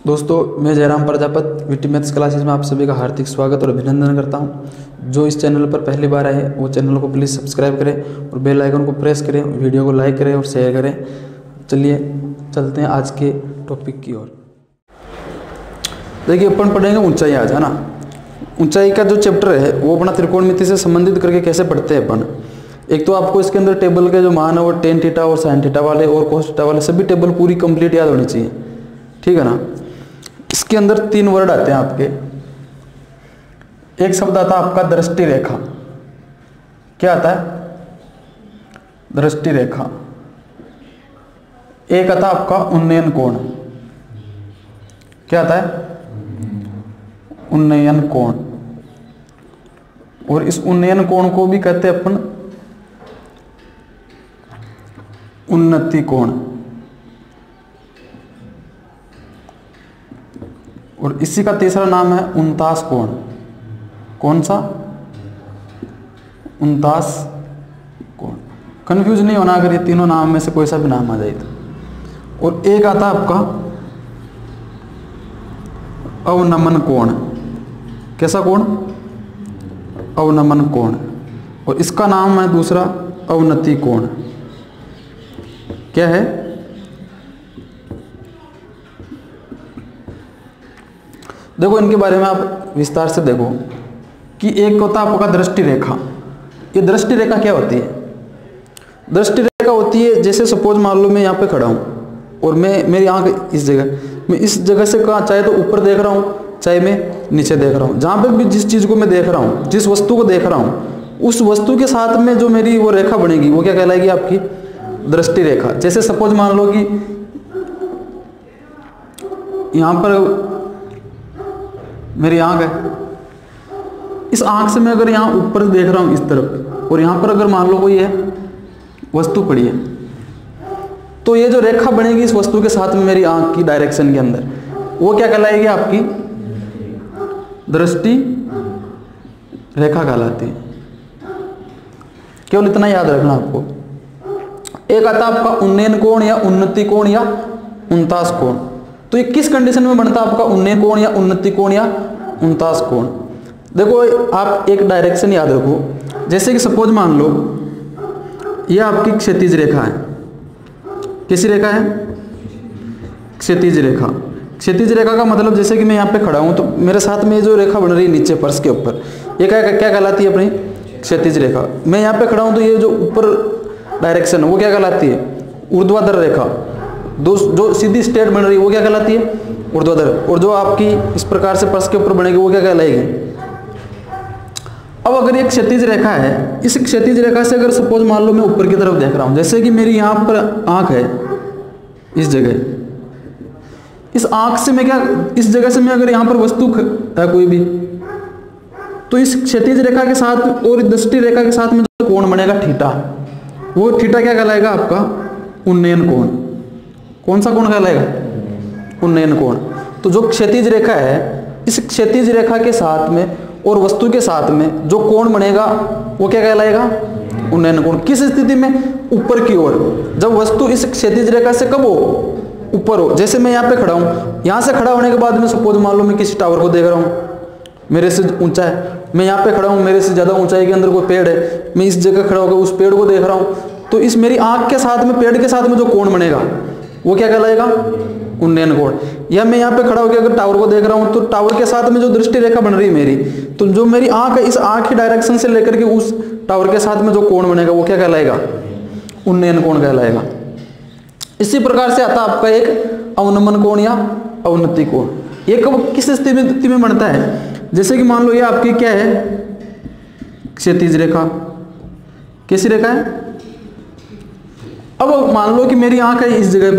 दोस्तों, मैं Jairam Prajapati VT maths classes में आप सभी का हार्दिक स्वागत और अभिनंदन करता हूं। जो इस चैनल पर पहली बार आए वो चैनल को प्लीज़ सब्सक्राइब करें और बेल आइकन को प्रेस करें, वीडियो को लाइक करें और शेयर करें। चलिए चलते हैं आज के टॉपिक की ओर। देखिए, अपन पढ़ेंगे ऊंचाई आज, है ना। ऊंचाई का जो चैप्टर है वो अपना त्रिकोणमिति से संबंधित करके कैसे पढ़ते हैं अपन। एक तो आपको इसके अंदर टेबल के जो मान है वो टेन थीटा और साइन थीटा वाले और कोस थीटा वाले सभी टेबल पूरी कंप्लीट याद होनी चाहिए, ठीक है ना। इसके अंदर 3 वर्ड आते हैं आपके। एक शब्द आता है आपका दृष्टि रेखा। क्या आता है? दृष्टि रेखा। एक आता है आपका उन्नयन कोण। क्या आता है? उन्नयन कोण। और इस उन्नयन कोण को भी कहते हैं अपन उन्नति कोण। और इसी का तीसरा नाम है उनतास कोण। कौन सा? उनतास कोण। कंफ्यूज नहीं होना अगर ये तीनों नाम में से कोई सा भी नाम आ जाए तो। और एक आता है आपका अवनमन कोण। कैसा कोण? अवनमन कोण। और इसका नाम है दूसरा अवनति कोण। क्या है? देखो, इनके बारे में आप विस्तार से देखो कि एक होता है आपका दृष्टि रेखा। ये दृष्टि रेखा क्या होती है? दृष्टि रेखा होती है, जैसे सपोज मान लो मैं यहाँ पे खड़ा हूँ और मेरी आंख इस जगह, मैं इस जगह से कहाँ चाहे तो ऊपर देख रहा हूँ, चाहे मैं नीचे देख रहा हूँ। जहाँ पे भी जिस चीज़ को मैं देख रहा हूँ, जिस वस्तु को देख रहा हूँ, उस वस्तु के साथ में जो मेरी वो रेखा बनेगी वो क्या कहलाएगी? आपकी दृष्टि रेखा। जैसे सपोज मान लो कि यहाँ पर मेरी आंख है, इस आंख से मैं अगर यहाँ ऊपर देख रहा हूँ इस तरफ, और यहाँ पर अगर मान लो कोई है वस्तु पड़ी है, तो ये जो रेखा बनेगी इस वस्तु के साथ में मेरी आंख की डायरेक्शन के अंदर, वो क्या कहलाएगी? आपकी दृष्टि रेखा कहलाती है। केवल इतना याद रखना आपको। एक आता आपका उन्नयन कोण या उन्नति कोण या उनतास कोण। तो ये किस कंडीशन में बनता है आपका उन्नयन कोण या उन्नति कोण या उनतास कोण? देखो, आप एक डायरेक्शन याद रखो। जैसे कि सपोज मान लो ये आपकी क्षैतिज रेखा है। कैसी रेखा है? क्षैतिज रेखा। क्षैतिज रेखा का मतलब जैसे कि मैं यहाँ पे खड़ा हूँ तो मेरे साथ में जो रेखा बन रही है नीचे फर्श के ऊपर, ये क्या कहलाती है? अपनी क्षैतिज रेखा। मैं यहाँ पे खड़ा हूँ तो ये जो ऊपर डायरेक्शन है वो क्या कहलाती है? ऊर्ध्वाधर रेखा। जो सीधी स्ट्रेट बन रही है वो क्या कहलाती है? ऊर्ध्वाधर। और जो आपकी इस प्रकार से फर्श के ऊपर बनेगी वो क्या कहलाएगी? अब अगर ये क्षैतिज रेखा है, इस क्षैतिज रेखा से अगर सपोज मान लो मैं ऊपर की तरफ देख रहा हूँ, जैसे कि मेरी यहाँ पर आंख है इस जगह, इस आंख से मैं क्या, इस जगह से मैं अगर यहाँ पर वस्तु है कोई भी, तो इस क्षैतिज रेखा के साथ और दृष्टि रेखा के साथ में जो कोण बनेगा थीटा, वो थीटा क्या कहलाएगा? आपका उन्नयन कोण। कौन सा कोण कहलाएगा? उन्नयन कोण। तो जो क्षैतिज रेखा है, इस क्षैतिज रेखा के साथ में और वस्तु के साथ में जो कोण बनेगा वो क्या कहलाएगा? उन्नयन कोण। किस स्थिति में? ऊपर की ओर। जब वस्तु इस क्षैतिज रेखा से कब हो? ऊपर हो। जैसे मैं यहाँ पे खड़ा हूँ, यहाँ से खड़ा होने के बाद में सपोज मान लो मैं किसी टावर को देख रहा हूँ, मेरे से ऊंचा है, मैं यहाँ पे खड़ा हूँ, मेरे से ज़्यादा ऊंचाई के अंदर कोई पेड़ है, मैं इस जगह खड़ा होकर उस पेड़ को देख रहा हूँ, तो इस मेरी आंख के साथ में पेड़ के साथ में जो कोण बनेगा वो क्या कहलाएगा? उन्नयन कोण। या मैं यहाँ पे खड़ा होकर अगर टावर को देख रहा हूँ तो टावर के साथ में जो दृष्टि रेखा बन रही है मेरी, तो जो मेरी आंख है इस आंख की डायरेक्शन से लेकर के उस टावर के साथ में जो कोण बनेगा वो क्या कहलाएगा? उन्नयन कोण कहलाएगा। इसी प्रकार से आता आपका एक अवनमन कोण या अवनति कोण। ये कब किस स्थिति में बनता है? जैसे कि मान लो ये आपकी क्या है? क्षैतिज रेखा। कैसी रेखा है? अब मान लो कि मेरी आंख है इस जगह पे,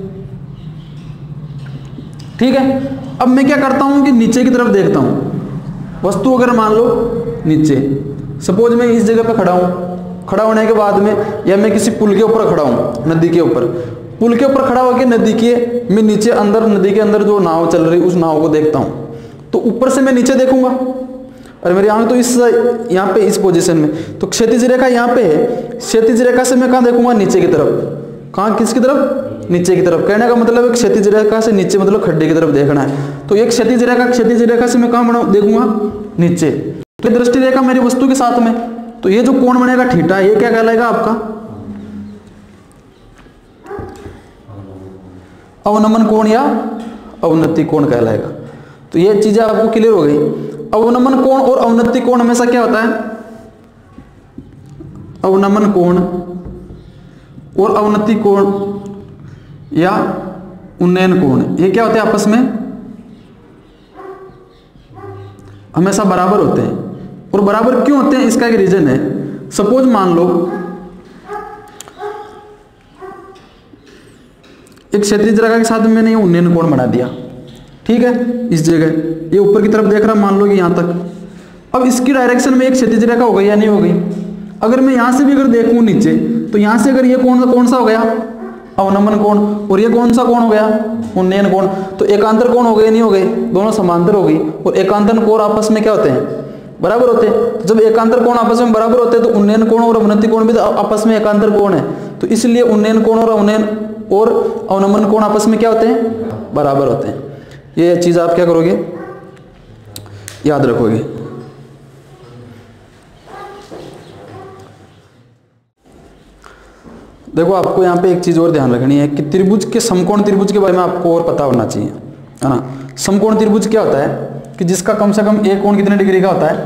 ठीक है। अब मैं क्या करता हूं कि नीचे की तरफ देखता हूं वस्तु, अगर मान लो नीचे, सपोज मैं इस जगह पे खड़ा हूं, खड़ा होने के बाद में या मैं किसी पुल के ऊपर खड़ा हूं, नदी के ऊपर, पुल के ऊपर खड़ा होकर नदी के मैं नीचे अंदर, नदी के अंदर जो नाव चल रही उस नाव को देखता हूं, तो ऊपर से मैं नीचे देखूंगा और मेरी आंख तो इस यहाँ पे इस पोजीशन में, तो क्षैतिज रेखा यहाँ पे है, क्षैतिज रेखा से मैं कहाँ देखूंगा? नीचे की तरफ। कहाँ? किसकी तरफ? नीचे की तरफ। कहने का मतलब है क्षैतिज रेखा से नीचे मतलब खड्डे की तरफ देखना है। तो एक क्षैतिज रेखा से मैं कहाँ देखूंगा? नीचे। तो दृष्टि रेखा मेरी वस्तु के साथ में, तो ये जो कोण बनेगा थीटा, ये क्या कहलाएगा आपका? अवनमन कोण या अवनति कोण कहलाएगा। तो ये चीजें आपको क्लियर हो गई। अवनमन कोण और अवनति कोण हमेशा क्या होता है? अवनमन कोण और अवनति कोण या उन्नयन कोण, ये क्या होते हैं आपस में? हमेशा बराबर होते हैं। और बराबर क्यों होते हैं, इसका एक रीजन है। सपोज मान लो एक क्षैतिज रेखा के साथ मैंने ये उन्नयन कोण बना दिया, ठीक है, इस जगह ये ऊपर की तरफ देख रहा, मान लो कि यहां तक। अब इसकी डायरेक्शन में एक क्षैतिज रेखा हो गई या नहीं हो गई? अगर मैं यहां से भी अगर देखूं नीचे, तो यहां से अगर ये कोण कौन सा हो गया? अवनमन कोण। और ये कौन सा कोण हो गया? उन्नयन कोण। तो एकांतर कोण हो गए नहीं हो गए? दोनों समांतर हो गई। और एकांतर कोण आपस में क्या होते हैं? बराबर होते हैं। तो जब एकांतर कोण आपस में बराबर होते हैं तो उन्नयन कोण और अवनति कोण भी तो आपस में एकांतर कोण है। तो इसलिए उन्नयन कोण और अवनमन कोण आपस में क्या होते हैं? बराबर होते हैं। ये चीज आप क्या करोगे? याद रखोगे। देखो आपको यहाँ पे एक चीज और ध्यान रखनी है कि त्रिभुज के समकोण त्रिभुज के बारे में आपको और पता होना चाहिए, है ना। समकोण त्रिभुज क्या होता है कि जिसका कम से कम एक कोण कितने डिग्री का होता है?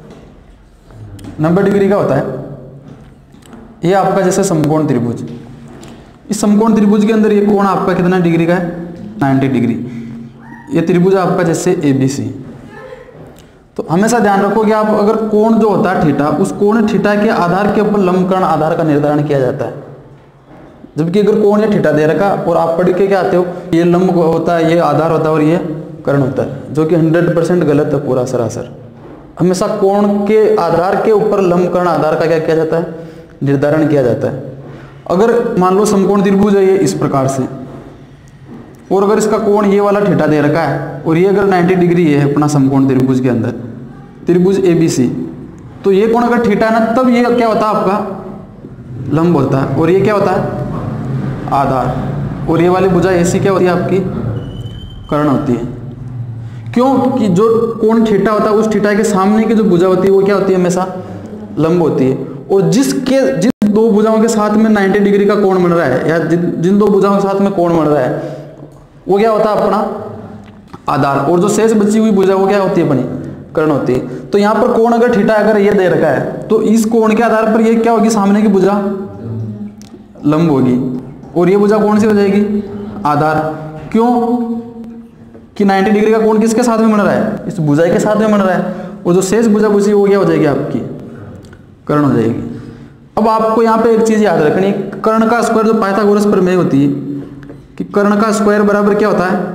90 डिग्री का होता है। ये आपका जैसे समकोण त्रिभुज, इस समकोण त्रिभुज के अंदर ये कोण आपका कितना डिग्री का है? 90 डिग्री। ये त्रिभुज आपका जैसे ABC। तो हमेशा ध्यान रखो कि आप अगर कोण जो होता है थीटा, उस कोण थीटा के आधार के ऊपर लंबकर्ण आधार का निर्धारण किया जाता है। जबकि अगर कोण या थीटा दे रखा और आप पढ़ के क्या आते हो, ये लंब होता है, ये आधार होता है और ये कर्ण होता है, जो कि 100% गलत है पूरा सरासर। हमेशा कोण के आधार के ऊपर लंबकर्ण आधार का क्या किया जाता है? निर्धारण किया जाता है। अगर मान लो समकोण त्रिभुज है ये इस प्रकार से, और अगर इसका कोण ये वाला थीटा दे रखा है और ये अगर 90 डिग्री है अपना समकोण त्रिभुज के अंदर, त्रिभुज ABC, तो ये कोण अगर थीटा है ना, तब ये क्या होता है? आपका लंब होता है। और ये क्या होता है? आधार। और ये वाली भुजा AC क्या होती है? आपकी कर्ण होती है। क्यों? कि जो कोण थीटा होता है उस थीटा के सामने की जो भुजा होती है वो क्या होती है? हमेशा लंब होती है। और जिन दो भुजाओं के साथ में 90 डिग्री का कोण बन रहा है, या जिन दो भुजाओं के साथ में कोण बन रहा है, वो क्या होता है? अपना आधार। और जो शेष बची हुई भुजा वो क्या होती है? अपनी कर्ण होती है। तो यहाँ पर कोण अगर थीटा अगर ये दे रखा है, तो इस कोण के आधार पर ये क्या होगी? सामने की भुजा लंब होगी। और ये भुजा कौन सी हो जाएगी? आधार। क्यों? कि 90 डिग्री का कोण किसके साथ में बन रहा है? इस भुजा के साथ में बन रहा है। और जो शेष भुजा बची वो क्या हो जाएगी? आपकी कर्ण हो जाएगी। अब आपको यहाँ पे एक चीज याद रखनी, कर्ण का स्क्वायर, जो पाइथागोरस प्रमेय होती है कि कर्ण का स्क्वायर बराबर क्या होता है?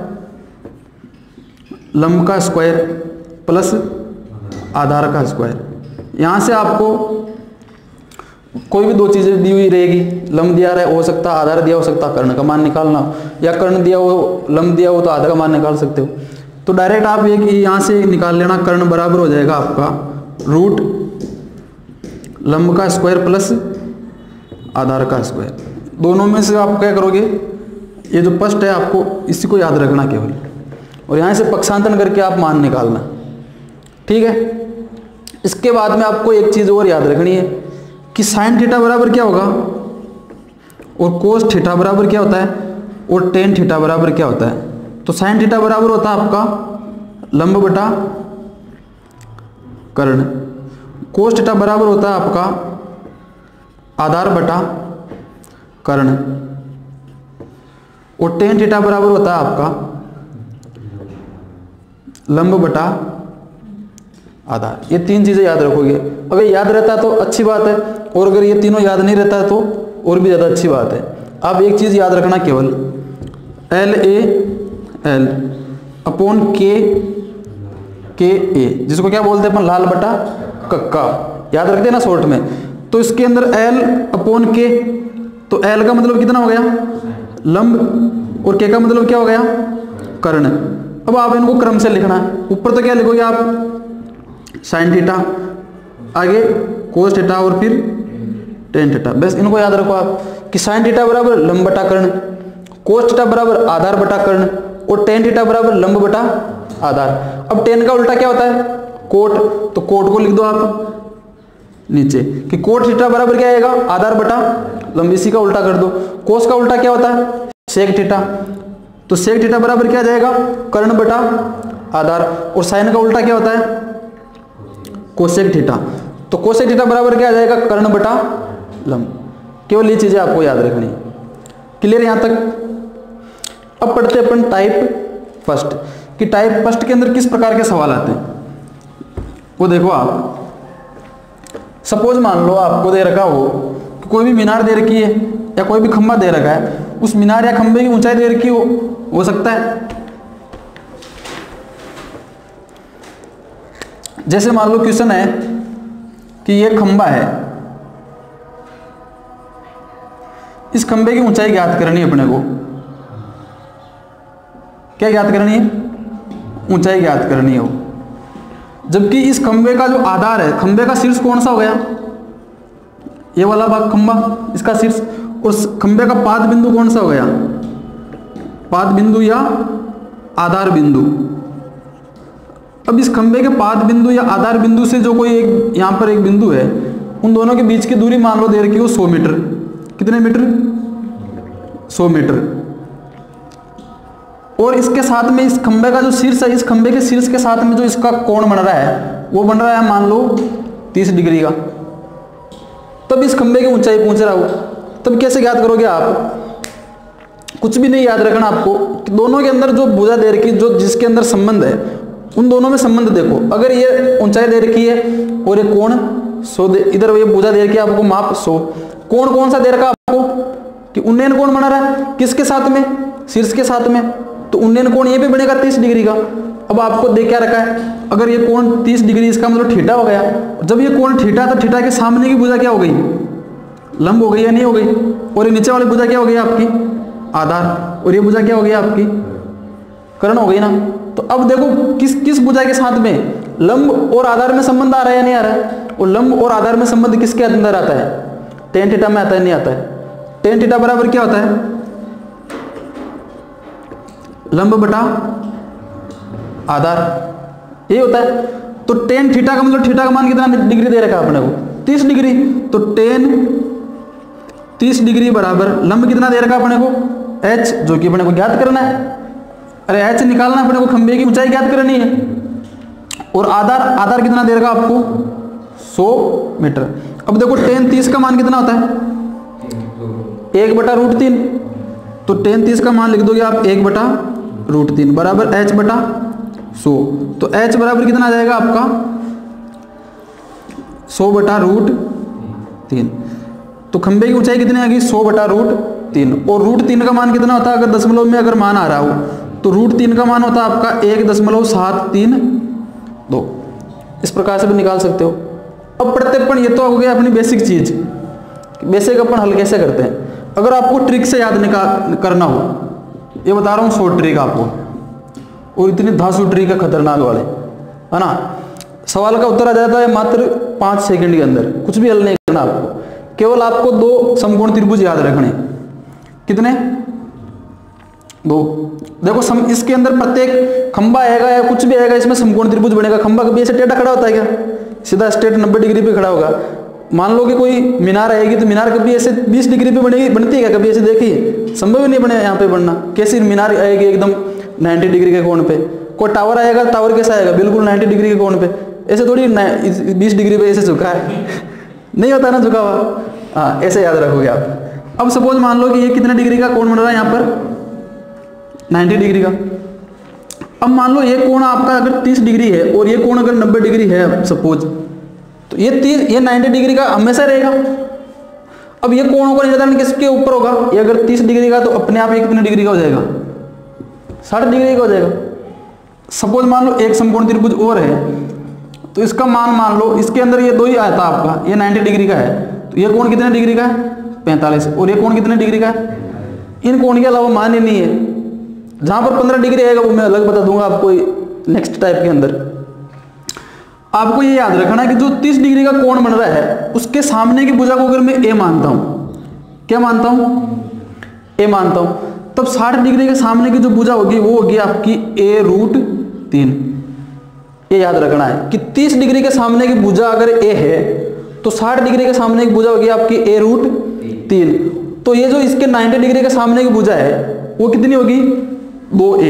लंब का स्क्वायर प्लस आधार का स्क्वायर। यहाँ से आपको कोई भी दो चीजें दी हुई रहेगी, लंब दिया रहा हो सकता, आधार दिया हो सकता, कर्ण का मान निकालना, या कर्ण दिया हो, लंब दिया हो तो आधार का मान निकाल सकते हो। तो डायरेक्ट आप एक यहाँ से निकाल लेना, कर्ण बराबर हो जाएगा आपका रूट लंब का स्क्वायर प्लस आधार का स्क्वायर। दोनों में से आप क्या करोगे? ये जो फर्स्ट है आपको इसी को याद रखना केवल, और यहाँ से पक्षांतरण करके आप मान निकालना, ठीक है। इसके बाद में आपको एक चीज और याद रखनी है कि साइन थीटा बराबर क्या होगा और कोस थीटा बराबर क्या होता है और टेन थीटा बराबर क्या होता है। तो साइन थीटा बराबर होता है आपका लंब बटा कर्ण, कोस थीटा बराबर होता है आपका आधार बटा कर्ण, और टेन थीटा बराबर होता है आपका लंब बटा आधार। ये तीन चीजें याद रखोगे। अगर याद रहता है तो अच्छी बात है, और अगर ये तीनों याद नहीं रहता है तो और भी ज़्यादा अच्छी बात है। आप एक चीज़ याद रखना केवल, LA अपॉन के ए, जिसको क्या बोलते हैं अपन? लाल बटा कक्का, याद रखते हैं ना शॉर्ट में। तो इसके अंदर L अपॉन के, तो L का मतलब कितना हो गया? लंब, और K का मतलब क्या हो गया? कर्ण। अब आप इनको क्रम से लिखना है। ऊपर तो क्या लिखोगे आप? साइन थीटा, आगे कोस थीटा और फिर टेन थीटा। बस इनको याद रखो आप कि साइन थीटा बराबर लंब बटा कर्ण, कोस थीटा बराबर आधार बटा कर्ण, और टेन थीटा बराबर लंब बटा आधार। अब टेन का उल्टा क्या होता है? कोट, तो कोट को लिख दो आप नीचे कि कोट थीटा बराबर क्या आएगा? आधार बटा लंब। इसी का उल्टा कर दो। कोस का उल्टा क्या होता है? सेक थीटा, तो सेक थीटा बराबर क्या आ जाएगा? कर्ण बटा आधार। और साइन का उल्टा क्या होता है? कोसेक थीटा, तो कोसेक थीटा बराबर क्या आ जाएगा? कर्ण बटा लंब। केवल ये चीजें आपको याद रखनी है। क्लियर यहां तक? अब पढ़ते अपन टाइप फर्स्ट, कि टाइप फर्स्ट के अंदर किस प्रकार के सवाल आते हैं वो देखो आप। सपोज मान लो आपको दे रखा हो कि कोई भी मीनार दे रखी है या कोई भी खंबा दे रखा है, उस मीनार या खंबे की ऊंचाई दे रखी हो सकता है। जैसे मान लो क्वेश्चन है कि ये खंबा है, इस खंबे की ऊंचाई ज्ञात करनी है अपने को। क्या ज्ञात करनी है? ऊंचाई ज्ञात करनी हो। जबकि इस खंबे का जो आधार है, खंबे का शीर्ष कौन सा हो गया? ये वाला भाग खंबा, इसका शीर्ष। और खंबे का पाद बिंदु कौन सा हो गया? पाद बिंदु या आधार बिंदु। अब इस खंबे के पाद बिंदु या आधार बिंदु से जो कोई एक यहां पर एक बिंदु है, उन दोनों के बीच की दूरी मान लो दे रखी हो 100 मीटर। कितने मीटर? 100 मीटर। और इसके साथ में इस खंबे का जो शीर्ष है, इस खंबे के शीर्ष के साथ में जो इसका कोण बन रहा है, वो बन रहा है मान लो 30 डिग्री का। तब इस खंबे की ऊंचाई पहुंच रहा हो, तब कैसे ज्ञात करोगे आप? कुछ भी नहीं याद रखना आपको, दोनों के अंदर जो भुजा दे रखी, जो जिसके अंदर संबंध है, उन दोनों में संबंध देखो। अगर ये ऊंचाई दे रखी है और ये कोण 100, इधर ये भुजा दे रखी है आपको माप 100, कोण कौन सा दे रखा आपको? कि उन्नयन कोण बना रहा है किसके साथ में? शीर्ष के साथ में। तो उन्नयन कोण ये भी बनेगा 30 डिग्री का। अब आपको दे क्या रखा है? अगर ये कोण 30 डिग्री, इसका मतलब थीटा हो गया। जब ये कोण थीटा, तो थीटा के सामने की भुजा क्या हो गई? लंब हो गई या नहीं हो गई? और ये नीचे वाली भुजा क्या हो गई आपकी? आधार। और ये भुजा क्या हो गई आपकी? कर्ण हो गई ना। तो अब देखो किस किस भुजा के साथ में लंब और आधार में संबंध आ रहा है या नहीं आ रहा है? और लंब और आधार में संबंध किसके अंदर आता है? टेन थीटा में आता है, नहीं आता है? टेन थीटा बराबर क्या होता है? लंब बटा आधार, ये होता है। तो टेन थीटा का मतलब थीटा का मान कितना डिग्री दे रखा है अपने को? 30 डिग्री। तो टेन 30 डिग्री बराबर लंब कितना दे रखा अपने को? h, जो कि अपने को ज्ञात करना है। अरे h निकालना अपने को, खंबे की ऊंचाई ज्ञात करनी है। और आधार कितना दे रखा आपको? 100 मीटर। अब देखो टेन 30 का मान कितना होता है? 1/√3। तो टेन 30 का मान लिख दोगे आप 1/√3 बराबर h बटा 100। तो h बराबर कितना आ जाएगा आपका? 100/√3। तो खंबे की ऊंचाई कितनी आ गई? 100/√3। और √3 का मान कितना होता है? अगर दशमलव में अगर मान आ रहा हो तो √3 का मान होता है आपका 1.732। इस प्रकार से भी निकाल सकते हो। अब प्रत्येकपण, ये तो हो गया अपनी बेसिक चीज। बेसिक अपन हल कैसे करते हैं? अगर आपको ट्रिक से याद करना हो, ये बता रहा हूँ शॉर्ट ट्रिक आपको, और इतनी धांसू ट्रिक है खतरनाक वाले, है ना। सवाल का उत्तर आ जाता है मात्र 5 सेकंड के अंदर। कुछ भी हल नहीं करना आपको, केवल आपको 2 समकोण त्रिभुज याद रखने। कितने? 2। देखो इसके अंदर प्रत्येक खंबा आएगा या कुछ भी आएगा, इसमें समकोण त्रिभुज बनेगा। खंबा कभी ऐसे टेढ़ा खड़ा होता है क्या? सीधा स्ट्रेट 90 डिग्री पे खड़ा होगा। मान लो कि कोई मीनार आएगी, तो मीनार कभी ऐसे 20 डिग्री पे बनती है क्या? कभी ऐसे देखी है? संभव ही नहीं बने यहाँ पे बनना। कैसी मीनार आएगी? एकदम 90 डिग्री के कोण पे। कोई टावर आएगा, टावर कैसा आएगा? बिल्कुल 90 डिग्री के कोण पे। ऐसे थोड़ी 20 डिग्री पे ऐसे झुका है नहीं होता ना झुका हुआ। हाँ, ऐसे याद रखोगे आप। अब सपोज मान लो कि ये कितने डिग्री का कोण बन रहा है यहाँ पर? 90 डिग्री का। अब मान लो ये कोण आपका अगर 30 डिग्री है और ये कोण अगर 90 डिग्री है सपोज, तो ये 90 डिग्री का हमेशा रहेगा। अब ये कोणों का निर्धारण किसके ऊपर होगा? ये अगर 30 डिग्री का, तो अपने आप ये कितने डिग्री का हो जाएगा? 60 डिग्री का हो जाएगा। सपोज मान लो एक समकोण त्रिभुज और है, तो इसका मान लो इसके अंदर ये 2 ही आया था आपका, ये 90 डिग्री का है, तो ये कोण कितने डिग्री का है? 45। और ये कोण कितने डिग्री का है? इन कोण के अलावा मान ही नहीं है। जहां पर 15 डिग्री आएगा वो मैं अलग बता दूंगा आपको नेक्स्ट टाइप के अंदर। आपको ये याद रखना है कि जो 30 डिग्री का कोण बन रहा है, उसके सामने की भुजा को अगर मैं ए मानता हूं, क्या मानता हूं? ए मानता हूं, तब 60 डिग्री के सामने की जो भुजा होगी वो होगी आपकी a√3। ये याद रखना है कि 30 डिग्री के सामने की भुजा अगर a है तो 60 डिग्री के सामने की भुजा होगी आपकी a√3। तो ये जो इसके 90 डिग्री के सामने की भुजा है वो कितनी होगी 2a,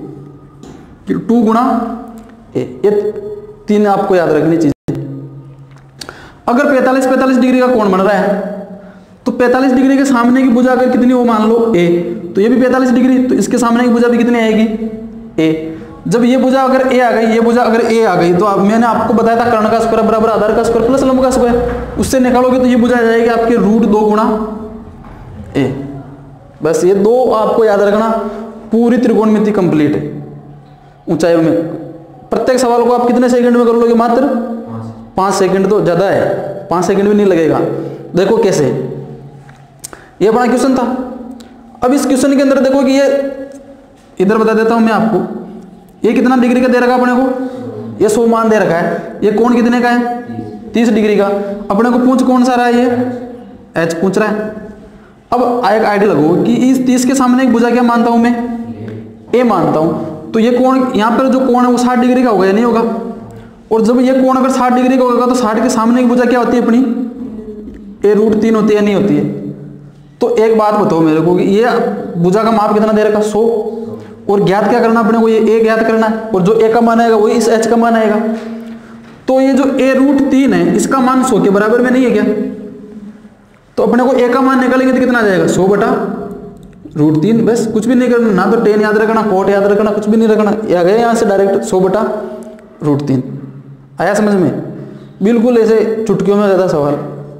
2 गुणा a। ये 3 आपको याद रखनी चीज। अगर 45 डिग्री का कोण बन रहा है तो 45 डिग्री के सामने की भुजा अगर कितनी हो मान लो a, तो ये भी 45 डिग्री, तो इसके सामने की भुजा भी कितनी आएगी a। जब ये भुजा अगर a आ गई, ये भुजा अगर a आ गई, तो अब मैंने आपको बताया था कर्ण का स्क्वायर बराबर आधार का स्क्वायर प्लस लंब का स्क्वायर, उससे निकालोगे तो ये भुजा आ जाएगी आपके √2 गुणा a। बस ये 2 आपको याद रखना, पूरी त्रिकोणमिति कंप्लीट है ऊंचाइयों में। प्रत्येक सवाल को आप कितने सेकंड में कर लोगे? मात्र 5 सेकंड, तो ज्यादा है, 5 सेकंड भी नहीं लगेगा। देखो कैसे, ये अपना क्वेश्चन था। अब इस क्वेश्चन के अंदर देखो कि ये इधर बता देता हूं मैं आपको, ये कितना डिग्री का दे रखा अपने को? ये 100 मान दे रखा है। ये कोण कितने का है? 30 डिग्री का। अपने को पूछ कौन सा रहा है? ये h पूछ रहा है। अब एक आइडिया लगो कि इस 30 के सामने एक भुजा क्या मानता हूं मैं? a मानता हूं। तो ये कोण, यहां पर जो कोण है वो 60 डिग्री का होगा या नहीं होगा? और जब ये कोण अगर 60 डिग्री का होगा तो 60 के सामने की भुजा क्या होती है अपनी? a√3 होती है, नहीं होती है? तो एक बात बताओ मेरे को कि ये भुजा का माप कितना दे रखा? 100। और ज्ञात क्या करना अपने को? ये a ज्ञात करना है, और जो a का मान आएगा वही इस h का मान आएगा। तो ये जो a√3 है इसका मान 100 के बराबर में नहीं है क्या? तो अपने को a का मान निकालेंगे तो कितना आ जाएगा? 100 बटा √3। बस कुछ भी नहीं करना, ना तो tan याद रखना, cot याद रखना, कुछ भी नहीं रखना। आ गया यहाँ से डायरेक्ट 100 बटा √3। आया समझ में? बिल्कुल ऐसे चुटकियों में ज्यादा सवाल।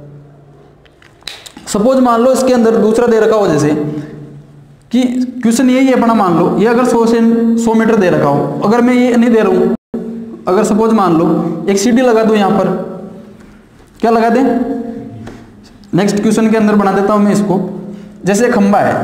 सपोज मान लो इसके अंदर दूसरा दे रखा हो, जैसे कि क्वेश्चन यही है अपना, मान लो ये अगर 100 मीटर दे रखा हो, अगर मैं ये नहीं दे रहा हूं, अगर सपोज मान लो एक सीढ़ी लगा दूं यहां पर, क्या लगा दें? नेक्स्ट क्वेश्चन के अंदर बना देता हूं मैं इसको। जैसे एक खंबा है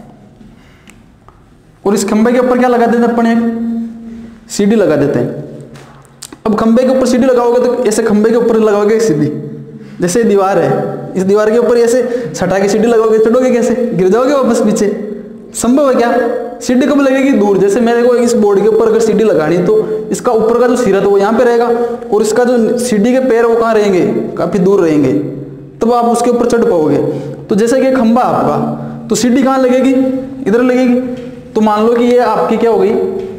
और इस खंबे के ऊपर क्या लगा देते हैं अपन? एक सीढ़ी लगा देते हैं। अब खंबे के ऊपर सीढ़ी लगाओगे तो ऐसे खंबे के ऊपर लगाओगे सीढ़ी, जैसे दीवार है, इस दीवार के ऊपर ऐसे सटा के सीढ़ी लगाओगे, चढ़ोगे कैसे? गिर जाओगे वापस पीछे। संभव है क्या? सीढ़ी कब लगेगी? दूर। जैसे मेरे को इस बोर्ड के ऊपर अगर सीढ़ी लगानी तो इसका ऊपर का जो सिरा है वो यहाँ पे रहेगा, और इसका जो सीढ़ी के पैर वो कहाँ रहेंगे? काफी दूर रहेंगे, तब आप उसके ऊपर चढ़ पाओगे। तो जैसे कि खंबा आपका, तो सीढ़ी कहाँ लगेगी? इधर लगेगी। तो मान लो कि ये आपकी क्या हो गई?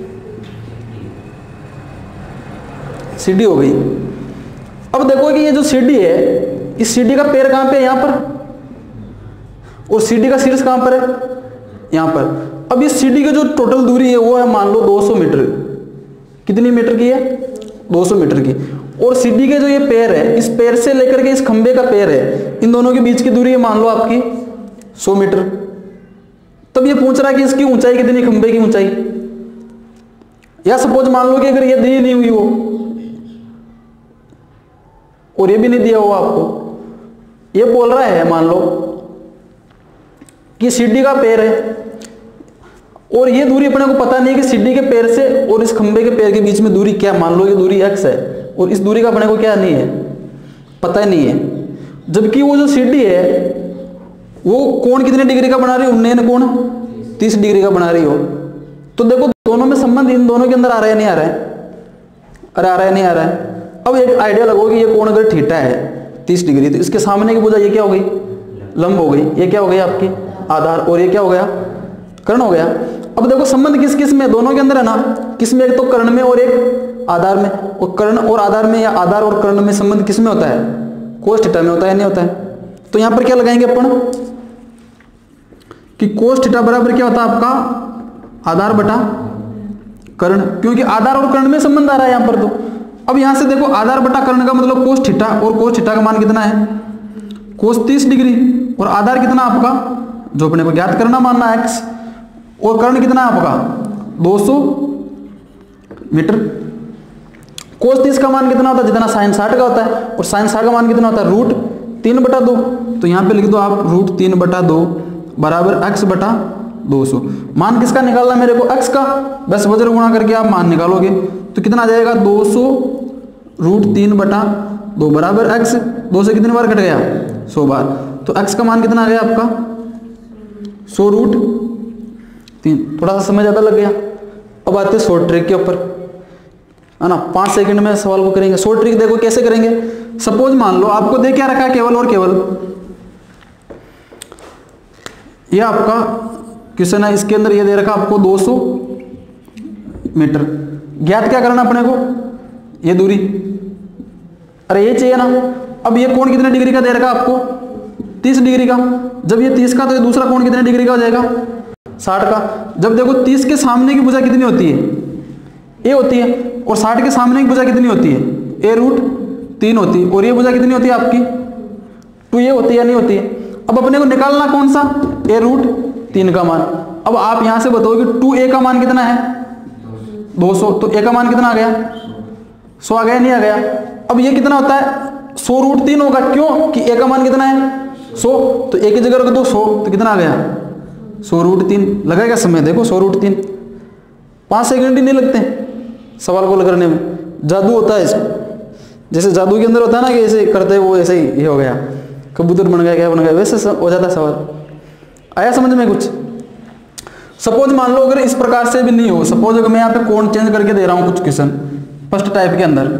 सीढ़ी हो गई। अब देखो कि ये जो सीढ़ी है, इस सीढ़ी का पैर कहां पे है? यहां पर। और सीढ़ी का शीर्ष कहां पर है? यहां पर। अब इस सीढ़ी की जो टोटल दूरी है वो है मान लो 200 मीटर। कितनी मीटर की है? 200 मीटर की। और सीढ़ी के जो ये पैर है, इस पैर से लेकर के इस खंबे का पैर है, इन दोनों के बीच की दूरी है मान लो आपकी 100 मीटर। तब ये पूछ रहा है कि इसकी ऊंचाई कितनी? खंबे की ऊंचाई। या सपोज मान लो कि अगर ये दी नहीं हुई हो और ये भी नहीं दिया हुआ आपको, ये बोल रहा है मान लो कि सीढ़ी का पैर है और ये दूरी अपने को पता नहीं कि सीढ़ी के पैर से और इस खंबे के पैर के बीच में दूरी क्या, मान लो ये दूरी x है और इस दूरी का अपने को क्या नहीं है, पता ही नहीं है। जबकि वो जो सीढ़ी है वो कोण कितने डिग्री का बना रही है? उन्नयन कोण 30 डिग्री का बना रही हो। तो देखो दोनों में संबंध इन दोनों के अंदर आ रहा है नहीं आ रहा है? अरे आ रहा है नहीं आ रहा है? अब एक आइडिया लगो कि ये कोण अगर थीटा है 30 डिग्री, तो इसके सामने की भुजा ये क्या हो गई? लंब हो गई। ये क्या हो गई आपकी? आधार। और ये क्या हो गया? कर्ण हो गया। अब देखो संबंध किस किस में? दोनों के अंदर है ना। किस में? एक तो कर्ण में और एक आधार में। और कर्ण और आधार में या आधार और कर्ण में संबंध किस में होता है? कोस थीटा में होता है, नहीं होता है? तो यहां पर क्या लगाएंगे अपन कि कोस थीटा बराबर क्या होता है आपका? आधार बटा कर्ण, क्योंकि आधार और कर्ण में संबंध आ रहा है यहां पर। तो अब यहां से देखो आधार बटा कर्ण का मतलब कोस थीटा, और कोस थीटा का मान कितना है? Cos 30 degree. और आधार कितना आपका? जो अपने को ज्ञात करना मानना है x। और कर्ण कितना है आपका? 200 मीटर। कोस 30 का मान कितना होता है? जितना साइन 60 का होता है। और साइन 60 का मान कितना होता है? √3/2। तो यहां पे लिख दो आप √3/2 बराबर x बटा 200। मान किसका निकालना मेरे को? x का। बस वज्र गुणा करके आप मान निकालोगे तो कितना आ जाएगा? 200 √3/2 बराबर x। 2 से कितनी बार कट गया? 100 बार। तो x का मान कितना आ गया आपका? 100 √3 3, थोड़ा सा समय ज़्यादा लग गया। अब आते हैं शॉर्ट ट्रिक के ऊपर, है ना। 5 सेकंड में सवाल को करेंगे। शॉर्ट ट्रिक देखो कैसे करेंगे। सपोज मान लो आपको दे क्या रखा है, केवल और केवल ये आपका क्वेश्चन है, इसके अंदर ये दे रखा आपको 200 मीटर। ज्ञात क्या करना अपने को, ये दूरी, अरे ये चाहिए ना। अब ये कोण कितने डिग्री का दे रखा आपको, 30 डिग्री का। जब ये 30 का तो ये दूसरा कोण कितने डिग्री का हो जाएगा, 60 का। जब देखो 30 के सामने की भुजा कितनी होती है, ए होती है, और 60 के सामने की भुजा कितनी होती है, a√3 होती है, और ये भुजा कितनी होती है आपकी 2a होती है या नहीं होती है। अब अपने को निकालना कौन सा, a√3 का मान। अब आप यहां से बताओगे 2a का मान कितना है, 200, तो a का मान कितना आ गया, 100 आ गया, नहीं आ गया। अब ये कितना होता है, 100√3 होगा, क्यों कि a का मान कितना है 100, तो a की जगह रख दो 100, तो कितना आ गया 100√3। लगेगा समय, देखो 100√3, 5 सेकंड ही नहीं लगते सवाल को करने में। जादू होता है इसमें, जैसे जादू के अंदर होता है ना कि ऐसे करते वो ऐसे ही ये हो गया, कबूतर बन गया, क्या बन गया, वैसे हो जाता है सवाल। आया समझ में कुछ। सपोज मान लो अगर इस प्रकार से भी नहीं हो, सपोज अगर मैं यहाँ पे कोण चेंज करके दे रहा हूँ कुछ क्वेश्चन फर्स्ट टाइप के अंदर,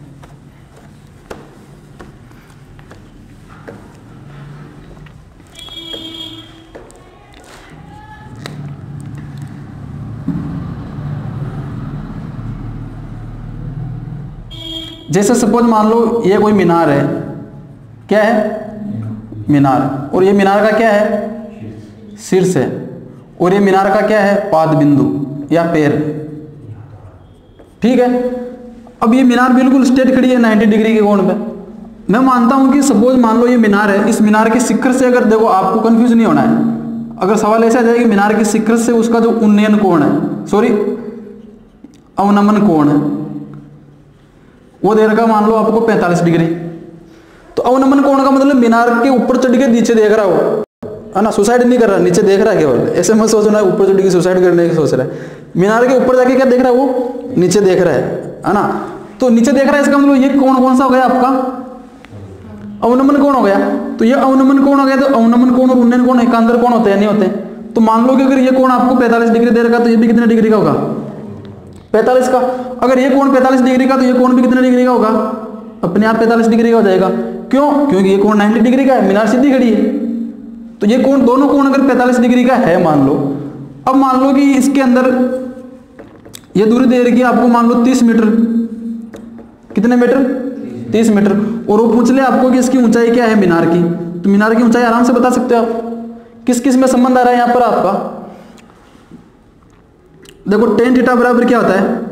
जैसे सपोज मान लो ये कोई मीनार है, क्या है मीनार, और ये मीनार का क्या है शीर्ष है, और ये मीनार का क्या है पाद बिंदु या पैर, ठीक है। अब ये मीनार बिल्कुल स्ट्रेट खड़ी है 90 डिग्री के कोण पे। मैं मानता हूं कि सपोज मान लो ये मीनार है, इस मीनार के शिखर से अगर देखो, आपको कंफ्यूज नहीं होना है। अगर सवाल ऐसा आ जाए कि मीनार के शिखर से उसका जो उन्नयन कोण है, सॉरी अवनमन कोण है, वो दे रखा मान लो आपको 45 डिग्री। तो अवनमन कोण का मतलब मीनार के ऊपर चढ़ के नीचे देख रहा हो, है ना, सुसाइड नहीं कर रहा, नीचे देख रहा है केवल। ऐसे मत सोचना ऊपर चढ़ के सुसाइड करने की सोच रहा है। मीनार के ऊपर जाके क्या देख रहा है, वो नीचे देख रहा है ना। तो नीचे देख रहा है, इसका मतलब ये कोण कौन सा हो गया आपका अवनमन कोण हो गया। तो ये अवनमन कोण हो गया, तो अवनमन कोण और उन्नयन कोण एकांतर कोण होते हैं, नहीं होते। तो मान लो कि अगर ये कोण आपको 45 डिग्री दे रखा, तो ये भी कितने डिग्री का होगा 45 का। अगर ये कोण 45 डिग्री का, तो ये कोण भी कितने डिग्री का होगा, अपने आप 45 डिग्री का हो जाएगा। क्यों, क्योंकि ये कोण 90 डिग्री का है, मीनार सीधी खड़ी है। तो ये कोण, दोनों कोण अगर 45 डिग्री का है मान लो। अब मान लो कि इसके अंदर ये दूरी दे रखी है आपको मान लो 30 मीटर, कितने मीटर 30 मीटर, और वो पूछ ले आपको कि इसकी ऊंचाई क्या है मीनार की, तो मीनार की ऊंचाई आराम से बता सकते हो आप। किस किस में संबंध आ रहा है यहाँ पर आपका, देखो tan थीटा बराबर क्या होता है,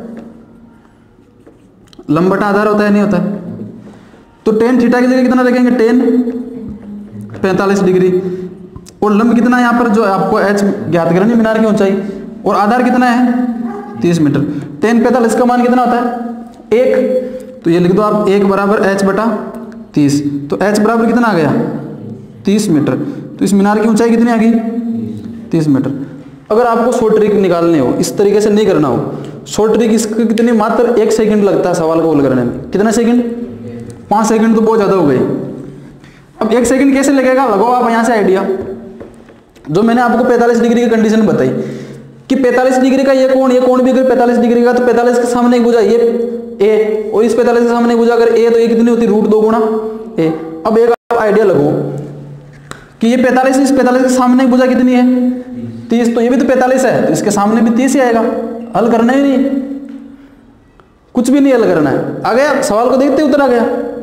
लंब बटा आधार होता है, नहीं होता है। तो tan थीटा की जगह कितना रखेंगे tan 45 डिग्री, और लंब कितना है यहाँ पर जो आपको h ज्ञात करनी मीनार की ऊंचाई, और आधार कितना है 30 मीटर। tan 45 का मान कितना होता है 1, तो ये लिख दो आप 1 बराबर h बटा 30। तो h बराबर कितना आ गया 30 मीटर। तो इस मीनार की ऊंचाई कितनी आ गई 30 मीटर। अगर आपको शॉर्ट ट्रिक निकालनी हो, इस तरीके से नहीं करना हो, शॉर्ट ट्रिक इसके कितनी मात्र 1 सेकंड लगता है सवाल को हल करने में। कितना सेकंड 5 सेकंड तो बहुत ज़्यादा हो गए। अब 1 सेकंड कैसे लगेगा, लगाओ आप यहाँ से आइडिया। जो मैंने आपको 45 डिग्री की कंडीशन बताई कि 45 डिग्री का ये कोण भी अगर 45 डिग्री का, तो 45 के सामने एक भुजा ये ए, और इस 45 के सामने भुजा अगर ए, तो ये कितनी होती √2 गुणा ए। अब एक आप आइडिया लगो कि ये 45, इस 45 के सामने एक भुजा कितनी है 30, तो ये भी तो 45 है, तो इसके सामने भी 30 ही आएगा। हल करना ही नहीं, कुछ भी नहीं हल करना है। आ गया सवाल को देखते उत्तर आ गया,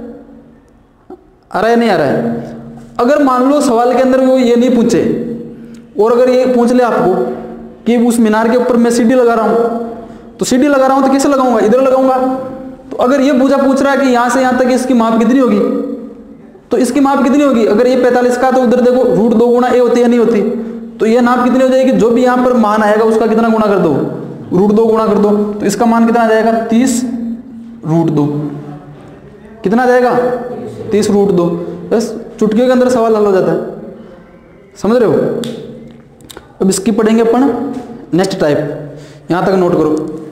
आ रहा है नहीं आ रहा है। अगर मान लो सवाल के अंदर वो ये नहीं पूछे, और अगर ये पूछ ले आपको कि उस मीनार के ऊपर मैं सीढ़ी लगा रहा हूं, तो सीढ़ी लगा रहा हूं तो कैसे लगाऊंगा, इधर लगाऊंगा। तो अगर ये भुजा पूछ रहा है कि यहां से यहां तक इसकी माप कितनी होगी, तो इसकी माप कितनी होगी, अगर ये 45 का, तो उधर देखो √2 गुणा ए होती है, नहीं होती। तो ये नाप कितनी हो जाएगी, जो भी यहाँ पर मान आएगा उसका कितना गुणा कर दो √2 गुणा कर दो, तो इसका मान कितना आ जाएगा 30 √2, कितना आ जाएगा 30 √2। बस चुटकियों के अंदर सवाल हल हो जाता है, समझ रहे हो। अब इसकी पढ़ेंगे अपन नेक्स्ट टाइप, यहाँ तक नोट करो।